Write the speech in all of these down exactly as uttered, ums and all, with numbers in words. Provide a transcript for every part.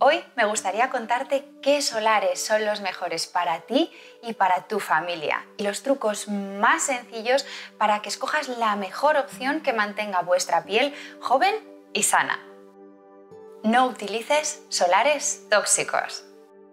Hoy me gustaría contarte qué solares son los mejores para ti y para tu familia y los trucos más sencillos para que escojas la mejor opción que mantenga vuestra piel joven y sana. No utilices solares tóxicos.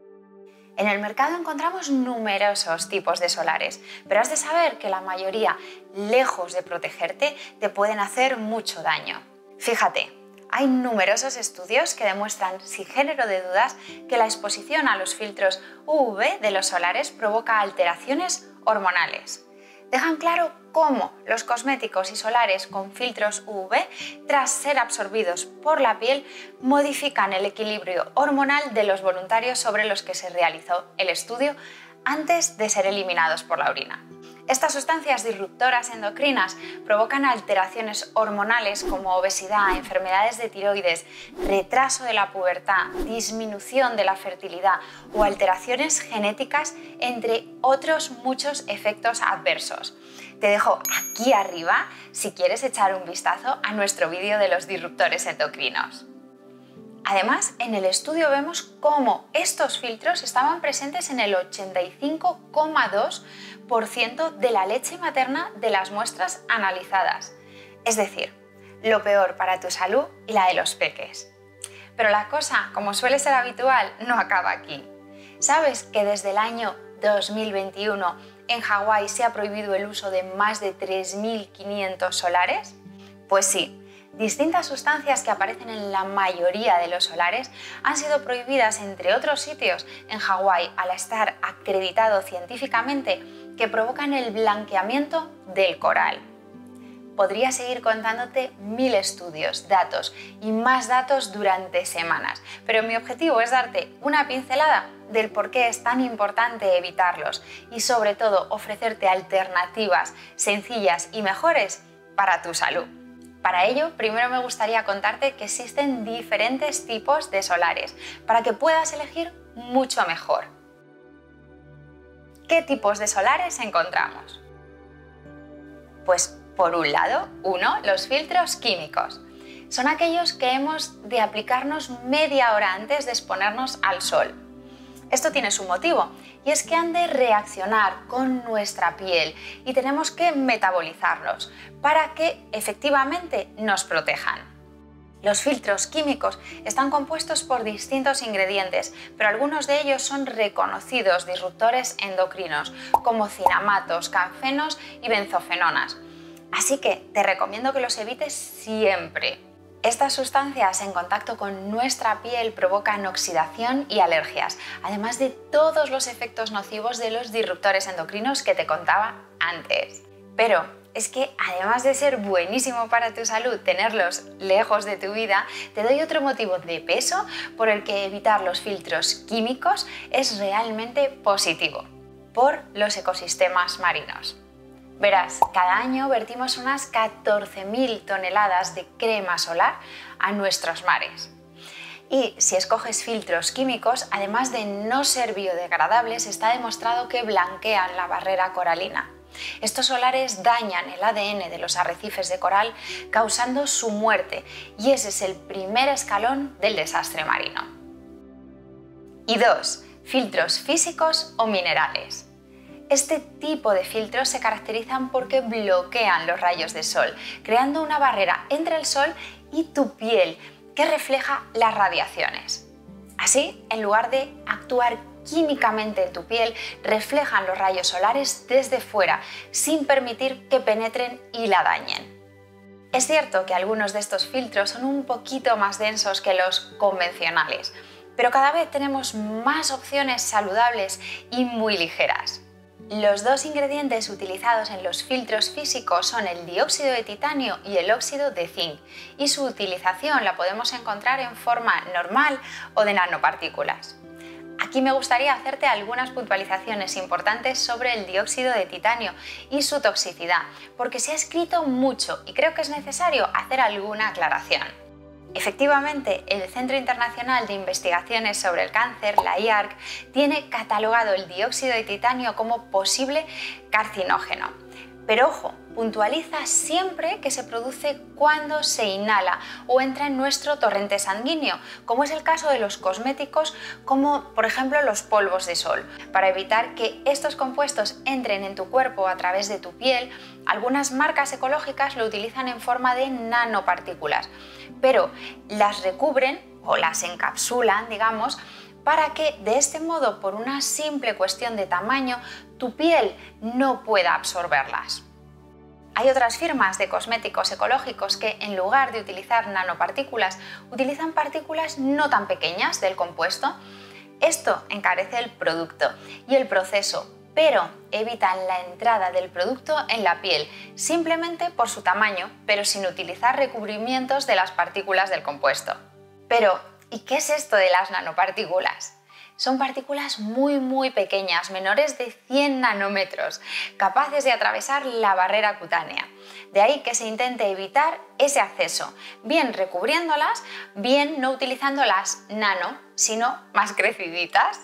En el mercado encontramos numerosos tipos de solares, pero has de saber que la mayoría, lejos de protegerte, te pueden hacer mucho daño. Fíjate, hay numerosos estudios que demuestran, sin género de dudas, que la exposición a los filtros U V de los solares provoca alteraciones hormonales. Dejan claro cómo los cosméticos y solares con filtros U V, tras ser absorbidos por la piel, modifican el equilibrio hormonal de los voluntarios sobre los que se realizó el estudio antes de ser eliminados por la orina. Estas sustancias disruptoras endocrinas provocan alteraciones hormonales como obesidad, enfermedades de tiroides, retraso de la pubertad, disminución de la fertilidad o alteraciones genéticas, entre otros muchos efectos adversos. Te dejo aquí arriba si quieres echar un vistazo a nuestro vídeo de los disruptores endocrinos. Además, en el estudio vemos cómo estos filtros estaban presentes en el ochenta y cinco coma dos por ciento de la leche materna de las muestras analizadas. Es decir, lo peor para tu salud y la de los peques. Pero la cosa, como suele ser habitual, no acaba aquí. ¿Sabes que desde el año dos mil veintiuno en Hawái se ha prohibido el uso de más de tres mil quinientos solares? Pues sí. Distintas sustancias que aparecen en la mayoría de los solares han sido prohibidas, entre otros sitios, en Hawái, al estar acreditado científicamente que provocan el blanqueamiento del coral. Podría seguir contándote mil estudios, datos y más datos durante semanas, pero mi objetivo es darte una pincelada del por qué es tan importante evitarlos y, sobre todo, ofrecerte alternativas sencillas y mejores para tu salud. Para ello, primero me gustaría contarte que existen diferentes tipos de solares para que puedas elegir mucho mejor. ¿Qué tipos de solares encontramos? Pues por un lado, uno, los filtros químicos. Son aquellos que hemos de aplicarnos media hora antes de exponernos al sol. Esto tiene su motivo, y es que han de reaccionar con nuestra piel y tenemos que metabolizarlos para que efectivamente nos protejan. Los filtros químicos están compuestos por distintos ingredientes, pero algunos de ellos son reconocidos disruptores endocrinos, como cinamatos, canfenos y benzofenonas. Así que te recomiendo que los evites siempre. Estas sustancias en contacto con nuestra piel provocan oxidación y alergias, además de todos los efectos nocivos de los disruptores endocrinos que te contaba antes. Pero es que además de ser buenísimo para tu salud tenerlos lejos de tu vida, te doy otro motivo de peso por el que evitar los filtros químicos es realmente positivo: por los ecosistemas marinos. Verás, cada año vertimos unas catorce mil toneladas de crema solar a nuestros mares. Y si escoges filtros químicos, además de no ser biodegradables, está demostrado que blanquean la barrera coralina. Estos solares dañan el A D N de los arrecifes de coral, causando su muerte, y ese es el primer escalón del desastre marino. Y dos, filtros físicos o minerales. Este tipo de filtros se caracterizan porque bloquean los rayos de sol, creando una barrera entre el sol y tu piel que refleja las radiaciones. Así, en lugar de actuar químicamente en tu piel, reflejan los rayos solares desde fuera, sin permitir que penetren y la dañen. Es cierto que algunos de estos filtros son un poquito más densos que los convencionales, pero cada vez tenemos más opciones saludables y muy ligeras. Los dos ingredientes utilizados en los filtros físicos son el dióxido de titanio y el óxido de zinc, y su utilización la podemos encontrar en forma normal o de nanopartículas. Aquí me gustaría hacerte algunas puntualizaciones importantes sobre el dióxido de titanio y su toxicidad, porque se ha escrito mucho y creo que es necesario hacer alguna aclaración. Efectivamente, el Centro Internacional de Investigaciones sobre el Cáncer, la I A R C, tiene catalogado el dióxido de titanio como posible carcinógeno. Pero ojo, puntualiza siempre que se produce cuando se inhala o entra en nuestro torrente sanguíneo, como es el caso de los cosméticos, como por ejemplo los polvos de sol. Para evitar que estos compuestos entren en tu cuerpo a través de tu piel, algunas marcas ecológicas lo utilizan en forma de nanopartículas, pero las recubren o las encapsulan, digamos, para que de este modo, por una simple cuestión de tamaño, tu piel no pueda absorberlas. Hay otras firmas de cosméticos ecológicos que, en lugar de utilizar nanopartículas, utilizan partículas no tan pequeñas del compuesto. Esto encarece el producto y el proceso, pero evitan la entrada del producto en la piel, simplemente por su tamaño, pero sin utilizar recubrimientos de las partículas del compuesto. Pero, ¿y qué es esto de las nanopartículas? Son partículas muy muy pequeñas, menores de cien nanómetros, capaces de atravesar la barrera cutánea. De ahí que se intente evitar ese acceso, bien recubriéndolas, bien no utilizando las nano, sino más creciditas.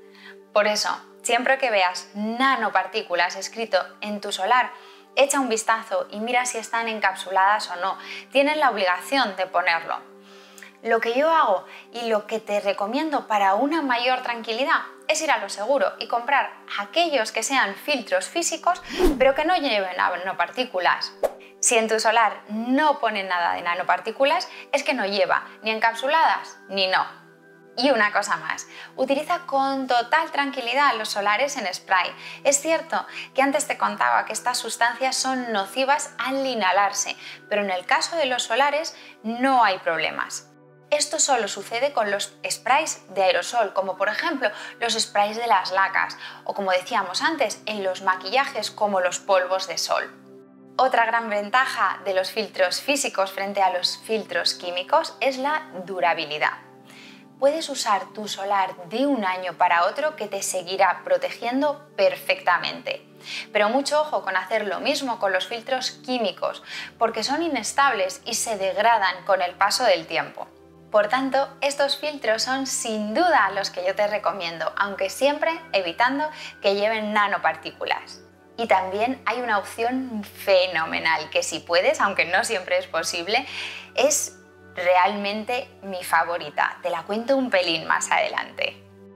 Por eso, siempre que veas nanopartículas escrito en tu solar, echa un vistazo y mira si están encapsuladas o no. Tienen la obligación de ponerlo. Lo que yo hago y lo que te recomiendo para una mayor tranquilidad es ir a lo seguro y comprar aquellos que sean filtros físicos, pero que no lleven nanopartículas. Si en tu solar no pone nada de nanopartículas, es que no lleva ni encapsuladas ni no. Y una cosa más, utiliza con total tranquilidad los solares en spray. Es cierto que antes te contaba que estas sustancias son nocivas al inhalarse, pero en el caso de los solares no hay problemas. Esto solo sucede con los sprays de aerosol, como por ejemplo los sprays de las lacas o, como decíamos antes, en los maquillajes como los polvos de sol. Otra gran ventaja de los filtros físicos frente a los filtros químicos es la durabilidad. Puedes usar tu solar de un año para otro que te seguirá protegiendo perfectamente. Pero mucho ojo con hacer lo mismo con los filtros químicos, porque son inestables y se degradan con el paso del tiempo. Por tanto, estos filtros son sin duda los que yo te recomiendo, aunque siempre evitando que lleven nanopartículas. Y también hay una opción fenomenal que, si puedes, aunque no siempre es posible, es realmente mi favorita. Te la cuento un pelín más adelante.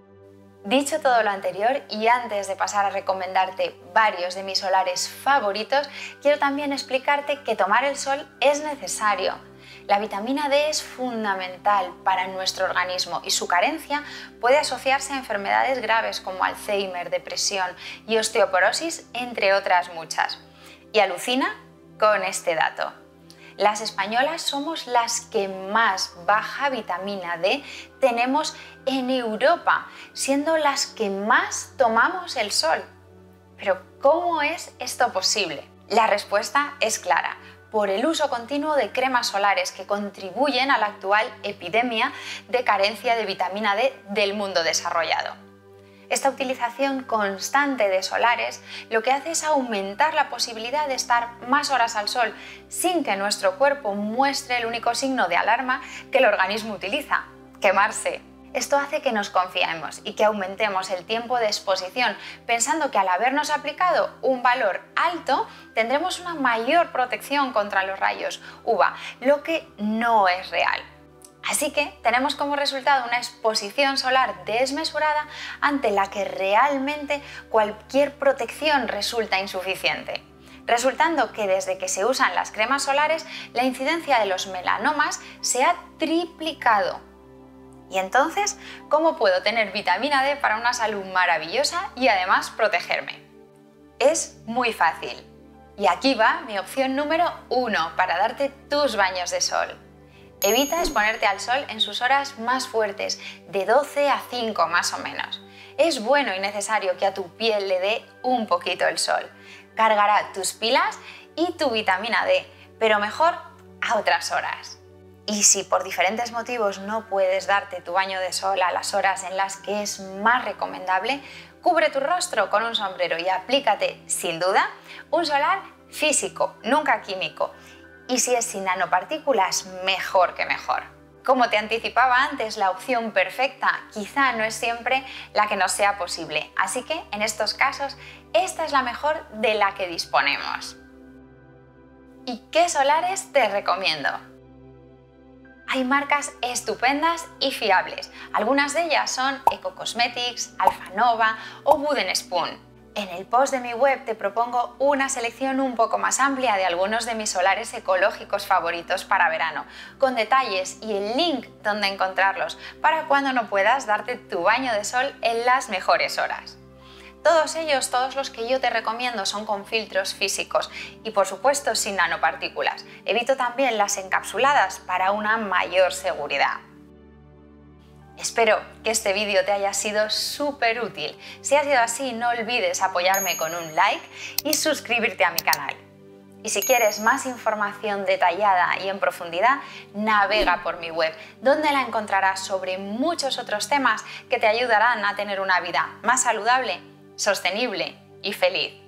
Dicho todo lo anterior, y antes de pasar a recomendarte varios de mis solares favoritos, quiero también explicarte que tomar el sol es necesario. La vitamina D es fundamental para nuestro organismo y su carencia puede asociarse a enfermedades graves como Alzheimer, depresión y osteoporosis, entre otras muchas. Y alucina con este dato. Las españolas somos las que más baja vitamina D tenemos en Europa, siendo las que más tomamos el sol. Pero ¿cómo es esto posible? La respuesta es clara. Por el uso continuo de cremas solares que contribuyen a la actual epidemia de carencia de vitamina D del mundo desarrollado. Esta utilización constante de solares lo que hace es aumentar la posibilidad de estar más horas al sol sin que nuestro cuerpo muestre el único signo de alarma que el organismo utiliza: quemarse. Esto hace que nos confiemos y que aumentemos el tiempo de exposición, pensando que al habernos aplicado un valor alto tendremos una mayor protección contra los rayos U V A, lo que no es real. Así que tenemos como resultado una exposición solar desmesurada ante la que realmente cualquier protección resulta insuficiente, resultando que desde que se usan las cremas solares la incidencia de los melanomas se ha triplicado. Y entonces, ¿cómo puedo tener vitamina D para una salud maravillosa y además protegerme? Es muy fácil. Y aquí va mi opción número uno para darte tus baños de sol. Evita exponerte al sol en sus horas más fuertes, de doce a cinco más o menos. Es bueno y necesario que a tu piel le dé un poquito el sol. Cargará tus pilas y tu vitamina D, pero mejor a otras horas. Y si por diferentes motivos no puedes darte tu baño de sol a las horas en las que es más recomendable, cubre tu rostro con un sombrero y aplícate, sin duda, un solar físico, nunca químico. Y si es sin nanopartículas, mejor que mejor. Como te anticipaba antes, la opción perfecta quizá no es siempre la que nos sea posible, así que en estos casos esta es la mejor de la que disponemos. ¿Y qué solares te recomiendo? Hay marcas estupendas y fiables. Algunas de ellas son Eco Cosmetics, Alpha Nova o Wooden Spoon. En el post de mi web te propongo una selección un poco más amplia de algunos de mis solares ecológicos favoritos para verano, con detalles y el link donde encontrarlos para cuando no puedas darte tu baño de sol en las mejores horas. Todos ellos, todos los que yo te recomiendo, son con filtros físicos y por supuesto sin nanopartículas. Evito también las encapsuladas para una mayor seguridad. Espero que este vídeo te haya sido súper útil. Si ha sido así, no olvides apoyarme con un like y suscribirte a mi canal. Y si quieres más información detallada y en profundidad, navega por mi web, donde la encontrarás sobre muchos otros temas que te ayudarán a tener una vida más saludable, sostenible y feliz.